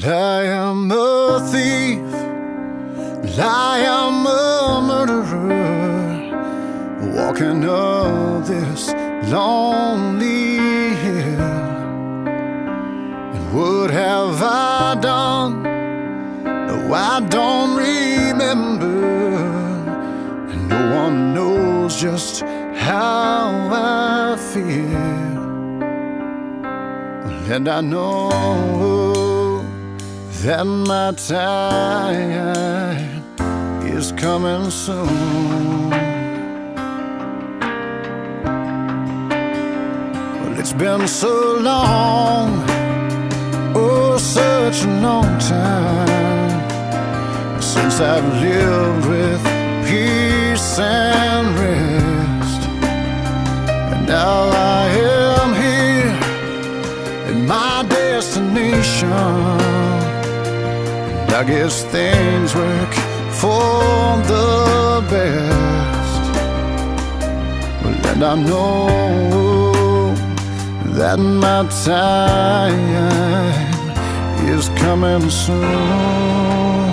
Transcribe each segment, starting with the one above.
I am a thief, I am a murderer, walking up this lonely hill. And what have I done? No, I don't remember, and no one knows just how I feel. And I know that my time is coming soon. Well, it's been so long, oh, such a long time, since I've lived with peace and rest. And now I am here in my destination, I guess things work for the best. Well, and I know that my time is coming soon.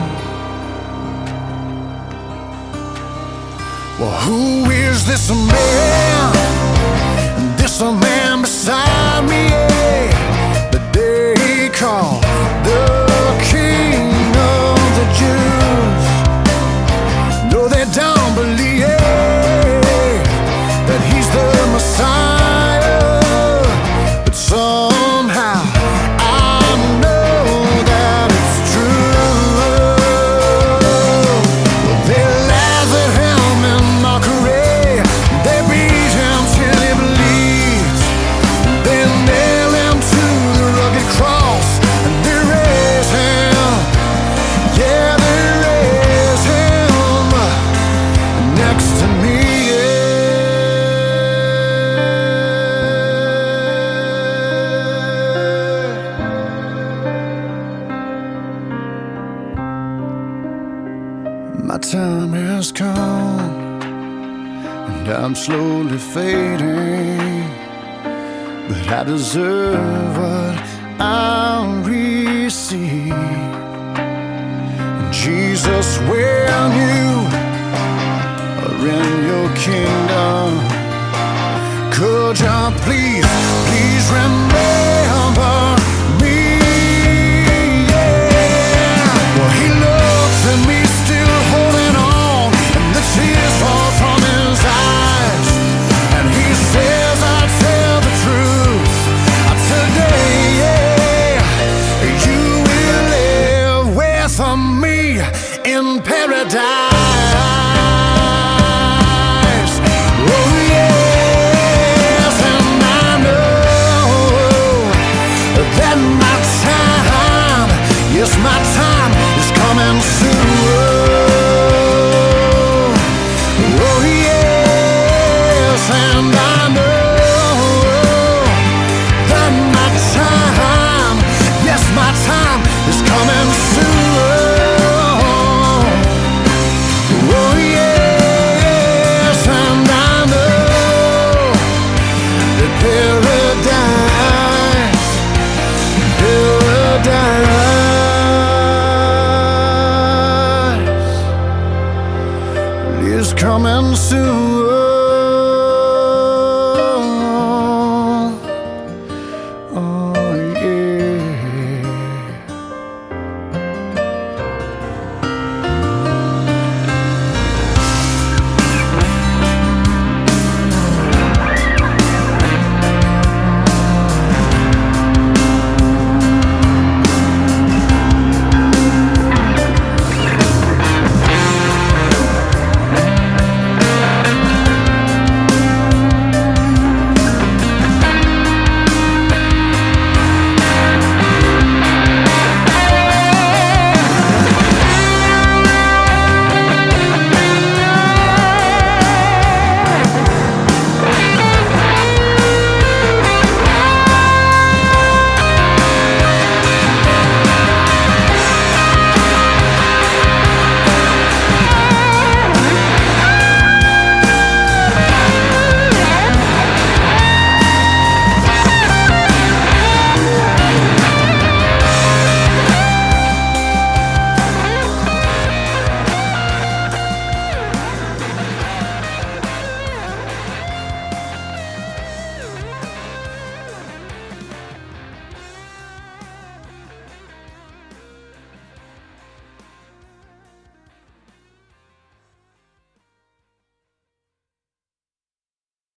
Well, who is this man? This man beside me, the day he called the King of the Jews. No, they don't believe that he's the Messiah, but somehow I know that it's true. Well, they laugh at him in mockery, they beat him till he bleeds, they nail him to the rugged cross, and they raise him, yeah, they raise him next to me, My time has come, and I'm slowly fading, but I deserve what I receive. And Jesus, when you are in your kingdom, could you please, please remember me? Yeah. Well, he looks at me still holding on, and the tears fall from his eyes, and he says, I tell the truth today, yeah, you will live with me in paradise. Oh yes, and I know that my time, yes, my time is coming soon. Oh yes, and I know that my time, yes, my time is coming soon. Oh yes, and I know that paradise is coming soon.